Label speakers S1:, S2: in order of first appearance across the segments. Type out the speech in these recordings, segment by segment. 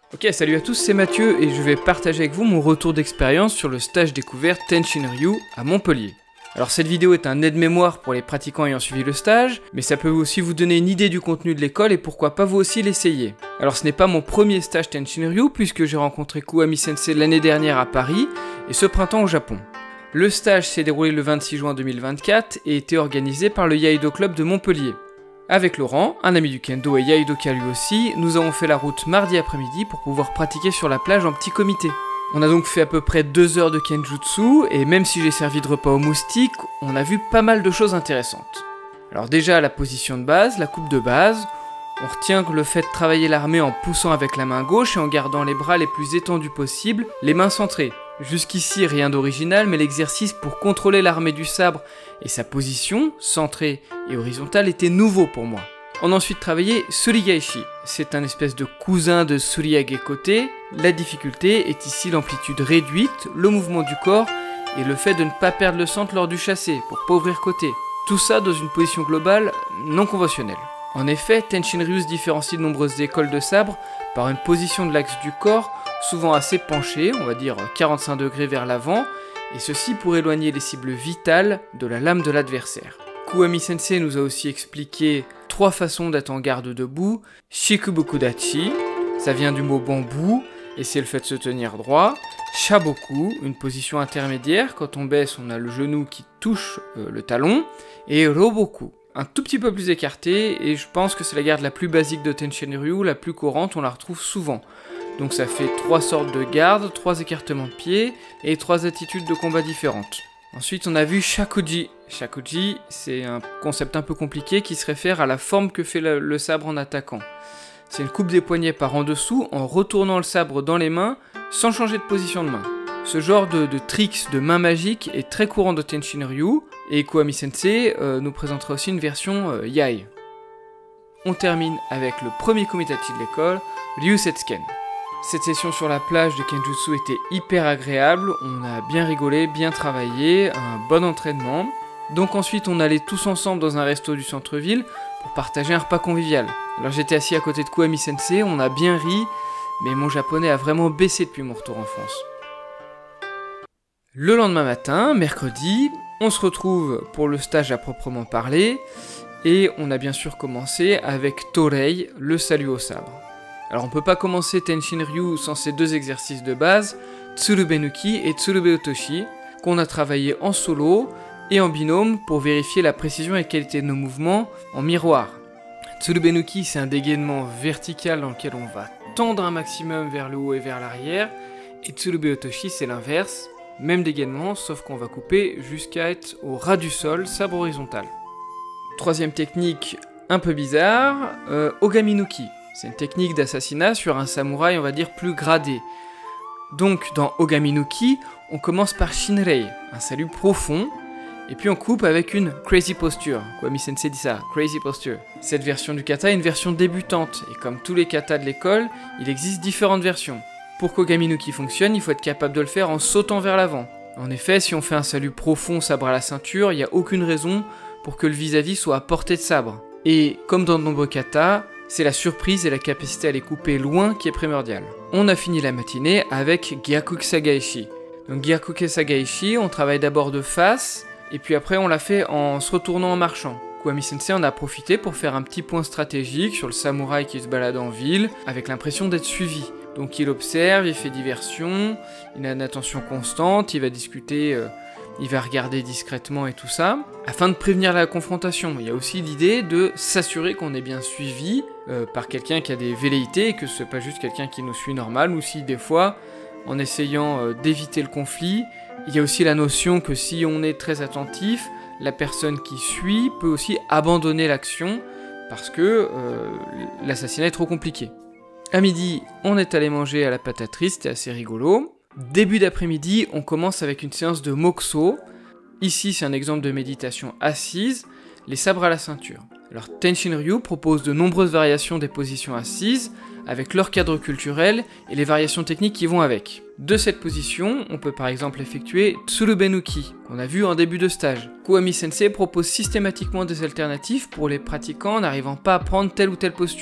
S1: Ok, salut à tous, c'est Mathieu et je vais partager avec vous mon retour d'expérience sur le stage découverte Tenshinryu à Montpellier. Alors cette vidéo est un aide-mémoire pour les pratiquants ayant suivi le stage, mais ça peut aussi vous donner une idée du contenu de l'école et pourquoi pas vous aussi l'essayer. Alors ce n'est pas mon premier stage Tenshinryu puisque j'ai rencontré Kuwami Sensei l'année dernière à Paris et ce printemps au Japon. Le stage s'est déroulé le 26 juin 2024 et était organisé par le Iaido Club de Montpellier. Avec Laurent, un ami du kendo et Iaidoka lui aussi, nous avons fait la route mardi après-midi pour pouvoir pratiquer sur la plage en petit comité. On a donc fait à peu près 2 heures de kenjutsu, et même si j'ai servi de repas aux moustiques, on a vu pas mal de choses intéressantes. Alors déjà la position de base, la coupe de base, on retient que le fait de travailler l'armée en poussant avec la main gauche et en gardant les bras les plus étendus possibles, les mains centrées. Jusqu'ici rien d'original, mais l'exercice pour contrôler l'armée du sabre et sa position, centrée et horizontale, était nouveau pour moi. On a ensuite travaillé Surigaishi, c'est un espèce de cousin de Suriyage kote. La difficulté est ici l'amplitude réduite, le mouvement du corps et le fait de ne pas perdre le centre lors du chassé pour pas ouvrir côté. Tout ça dans une position globale non conventionnelle. En effet, Tenshinryu se différencie de nombreuses écoles de sabre par une position de l'axe du corps souvent assez penchée, on va dire 45 degrés vers l'avant, et ceci pour éloigner les cibles vitales de la lame de l'adversaire. Kuwami Sensei nous a aussi expliqué 3 façons d'être en garde debout. Shikubokudachi, ça vient du mot bambou, et c'est le fait de se tenir droit. Shaboku, une position intermédiaire, quand on baisse on a le genou qui touche le talon. Et Roboku, un tout petit peu plus écarté, et je pense que c'est la garde la plus basique de Tenshinryu, la plus courante, on la retrouve souvent. Donc ça fait 3 sortes de gardes, 3 écartements de pieds, et 3 attitudes de combat différentes. Ensuite on a vu Shakuji. Shakuji, c'est un concept un peu compliqué qui se réfère à la forme que fait le sabre en attaquant. C'est une coupe des poignets par en dessous en retournant le sabre dans les mains sans changer de position de main. Ce genre de tricks de main magique est très courant de Tenshinryu, et Kuwami Sensei nous présentera aussi une version Yai. On termine avec le premier komitachi de l'école, Ryusetsuken. Cette session sur la plage de Kenjutsu était hyper agréable, on a bien rigolé, bien travaillé, un bon entraînement. Donc ensuite on allait tous ensemble dans un resto du centre-ville pour partager un repas convivial. Alors j'étais assis à côté de Kuwami Sensei, on a bien ri, mais mon japonais a vraiment baissé depuis mon retour en France. Le lendemain matin, mercredi, on se retrouve pour le stage à proprement parler, et on a bien sûr commencé avec Torei, le salut au sabre. Alors on peut pas commencer Tenshinryu sans ces 2 exercices de base, Tsurubenuki et Tsurube Otoshi, qu'on a travaillé en solo et en binôme pour vérifier la précision et qualité de nos mouvements en miroir. Tsurubenuki, c'est un dégainement vertical dans lequel on va tendre un maximum vers le haut et vers l'arrière, et Tsurube Otoshi, c'est l'inverse, même dégainement, sauf qu'on va couper jusqu'à être au ras du sol, sabre horizontal. Troisième technique un peu bizarre, Ogaminuki. C'est une technique d'assassinat sur un samouraï, on va dire, plus gradé. Donc, dans Ogaminuki, on commence par Shinrei, un salut profond, et puis on coupe avec une Crazy Posture. Kuwami Sensei dit ça, Crazy Posture. Cette version du kata est une version débutante, et comme tous les katas de l'école, il existe différentes versions. Pour qu'Ogaminuki fonctionne, il faut être capable de le faire en sautant vers l'avant. En effet, si on fait un salut profond, sabre à la ceinture, il n'y a aucune raison pour que le vis-à-vis soit à portée de sabre. Et comme dans de nombreux katas, c'est la surprise et la capacité à les couper loin qui est primordiale. On a fini la matinée avec Gyakuku Sagaishi. Donc Gyakuku Sagaishi, on travaille d'abord de face, et puis après on l'a fait en se retournant en marchant. Kuwami Sensei en a profité pour faire un petit point stratégique sur le samouraï qui se balade en ville, avec l'impression d'être suivi. Donc il observe, il fait diversion, il a une attention constante, il va discuter, il va regarder discrètement et tout ça, afin de prévenir la confrontation. Il y a aussi l'idée de s'assurer qu'on est bien suivi par quelqu'un qui a des velléités et que ce n'est pas juste quelqu'un qui nous suit normal, ou si des fois, en essayant d'éviter le conflit, il y a aussi la notion que si on est très attentif, la personne qui suit peut aussi abandonner l'action parce que l'assassinat est trop compliqué. À midi, on est allé manger à la pataterie, c'était assez rigolo. Début d'après-midi, on commence avec une séance de Mokuso. Ici, c'est un exemple de méditation assise, les sabres à la ceinture. Alors Tenshinryu propose de nombreuses variations des positions assises, avec leur cadre culturel et les variations techniques qui vont avec. De cette position, on peut par exemple effectuer Tsurubenuki, qu'on a vu en début de stage. Kuwami Sensei propose systématiquement des alternatives pour les pratiquants n'arrivant pas à prendre telle ou telle posture.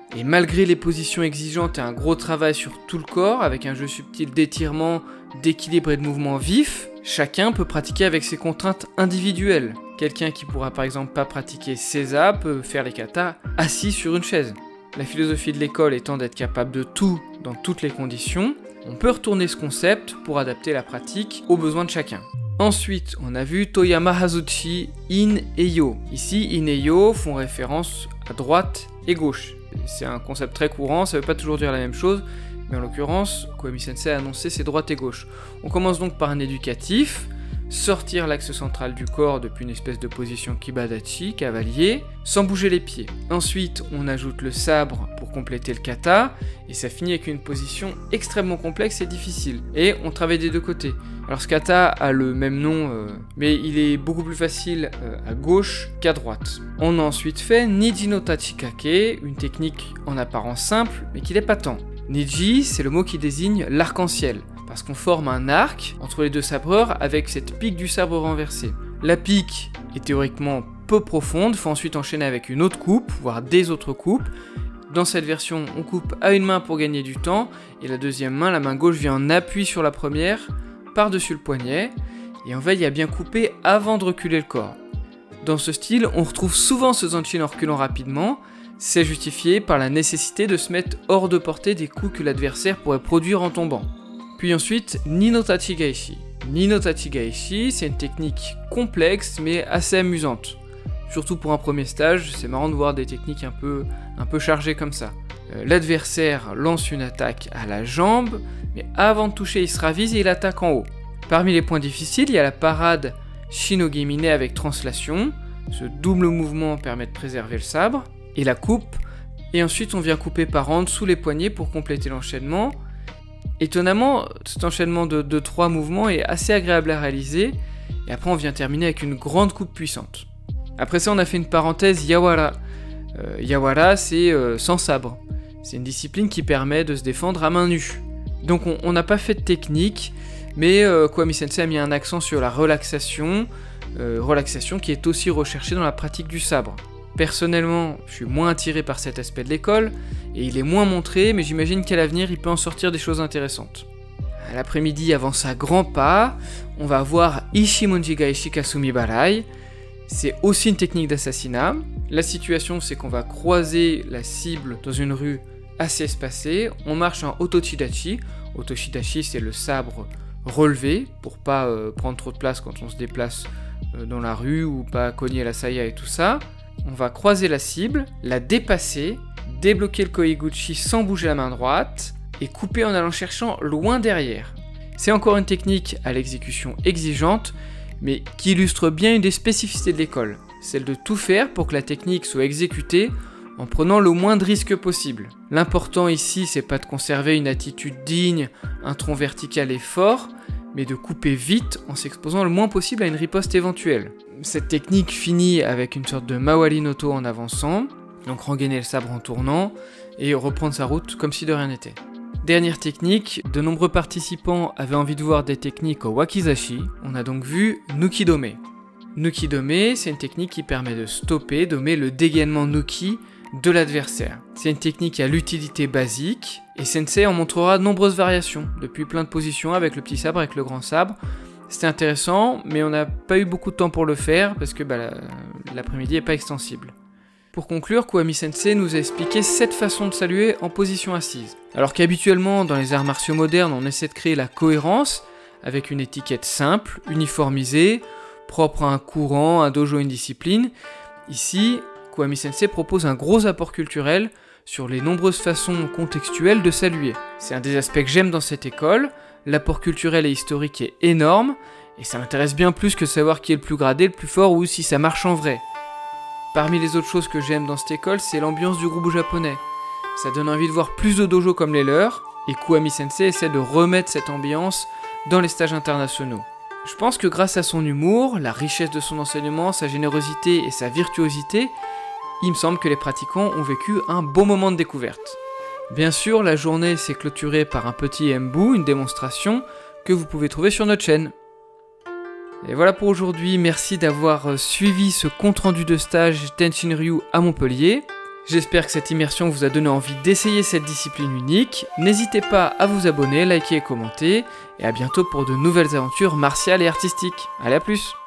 S1: Et malgré les positions exigeantes et un gros travail sur tout le corps, avec un jeu subtil d'étirement, d'équilibre et de mouvements vifs, chacun peut pratiquer avec ses contraintes individuelles. Quelqu'un qui pourra par exemple pas pratiquer seiza peut faire les katas assis sur une chaise. La philosophie de l'école étant d'être capable de tout dans toutes les conditions, on peut retourner ce concept pour adapter la pratique aux besoins de chacun. Ensuite, on a vu Toyama Hazuchi, In et Yo. Ici, In et Yo font référence à droite et gauche. C'est un concept très courant, ça ne veut pas toujours dire la même chose, mais en l'occurrence, Koami Sensei a annoncé c'est droite et gauche. On commence donc par un éducatif, sortir l'axe central du corps depuis une espèce de position kibadachi, cavalier, sans bouger les pieds. Ensuite, on ajoute le sabre pour compléter le kata, et ça finit avec une position extrêmement complexe et difficile. Et on travaille des deux côtés. Alors ce kata a le même nom, mais il est beaucoup plus facile à gauche qu'à droite. On a ensuite fait Niji no Tachikake, une technique en apparence simple, mais qui n'est pas tant. Niji, c'est le mot qui désigne l'arc-en-ciel, parce qu'on forme un arc entre les deux sabreurs avec cette pique du sabre renversée. La pique est théoriquement peu profonde, faut ensuite enchaîner avec une autre coupe, voire des autres coupes. Dans cette version, on coupe à une main pour gagner du temps, et la deuxième main, la main gauche, vient en appui sur la première, par-dessus le poignet, et on veille à bien couper avant de reculer le corps. Dans ce style, on retrouve souvent ce zanchin en reculant rapidement, c'est justifié par la nécessité de se mettre hors de portée des coups que l'adversaire pourrait produire en tombant. Puis ensuite, Ni no Tachigaishi. Ni no Tachigaishi, c'est une technique complexe mais assez amusante. Surtout pour un premier stage, c'est marrant de voir des techniques un peu chargées comme ça. L'adversaire lance une attaque à la jambe, mais avant de toucher, il se ravise et il attaque en haut. Parmi les points difficiles, il y a la parade Shinogimine avec translation. Ce double mouvement permet de préserver le sabre. Et la coupe. Et ensuite, on vient couper par en dessous les poignets pour compléter l'enchaînement. Étonnamment, cet enchaînement de 3 mouvements est assez agréable à réaliser. Et après, on vient terminer avec une grande coupe puissante. Après ça, on a fait une parenthèse Yawara. Yawara, c'est sans sabre. C'est une discipline qui permet de se défendre à main nue. Donc on n'a pas fait de technique, mais Koami Sensei a mis un accent sur la relaxation qui est aussi recherchée dans la pratique du sabre. Personnellement, je suis moins attiré par cet aspect de l'école, et il est moins montré, mais j'imagine qu'à l'avenir, il peut en sortir des choses intéressantes. À l'après-midi, avance à grands pas, on va voir Ishimonji Gaishi Kasumi Barai. C'est aussi une technique d'assassinat. La situation, c'est qu'on va croiser la cible dans une rue assez espacée. On marche en Otoshidachi. Otoshidachi, c'est le sabre relevé pour pas prendre trop de place quand on se déplace dans la rue ou pas cogner la saya et tout ça. On va croiser la cible, la dépasser, débloquer le koiguchi sans bouger la main droite et couper en allant cherchant loin derrière. C'est encore une technique à l'exécution exigeante, mais qui illustre bien une des spécificités de l'école, celle de tout faire pour que la technique soit exécutée en prenant le moins de risques possible. L'important ici, c'est pas de conserver une attitude digne, un tronc vertical et fort, mais de couper vite en s'exposant le moins possible à une riposte éventuelle. Cette technique finit avec une sorte de Mawari Noto en avançant, donc rengainer le sabre en tournant, et reprendre sa route comme si de rien n'était. Dernière technique, de nombreux participants avaient envie de voir des techniques au wakizashi, on a donc vu Nuki-dome. Nuki-dome, c'est une technique qui permet de stopper, dommer le dégainement Nuki de l'adversaire. C'est une technique à l'utilité basique, et Sensei en montrera de nombreuses variations, depuis plein de positions avec le petit sabre, avec le grand sabre. C'était intéressant, mais on n'a pas eu beaucoup de temps pour le faire, parce que l'après-midi n'est pas extensible. Pour conclure, Koami Sensei nous a expliqué 7 façons de saluer en position assise. Alors qu'habituellement, dans les arts martiaux modernes, on essaie de créer la cohérence, avec une étiquette simple, uniformisée, propre à un courant, un dojo, une discipline. Ici, Koami Sensei propose un gros apport culturel sur les nombreuses façons contextuelles de saluer. C'est un des aspects que j'aime dans cette école, l'apport culturel et historique est énorme, et ça m'intéresse bien plus que de savoir qui est le plus gradé, le plus fort, ou si ça marche en vrai. Parmi les autres choses que j'aime dans cette école, c'est l'ambiance du groupe japonais. Ça donne envie de voir plus de dojos comme les leurs, et Koami Sensei essaie de remettre cette ambiance dans les stages internationaux. Je pense que grâce à son humour, la richesse de son enseignement, sa générosité et sa virtuosité, il me semble que les pratiquants ont vécu un bon moment de découverte. Bien sûr, la journée s'est clôturée par un petit embu, une démonstration, que vous pouvez trouver sur notre chaîne. Et voilà pour aujourd'hui, merci d'avoir suivi ce compte rendu de stage Tenshinryu à Montpellier. J'espère que cette immersion vous a donné envie d'essayer cette discipline unique. N'hésitez pas à vous abonner, liker et commenter. Et à bientôt pour de nouvelles aventures martiales et artistiques. Allez, à plus!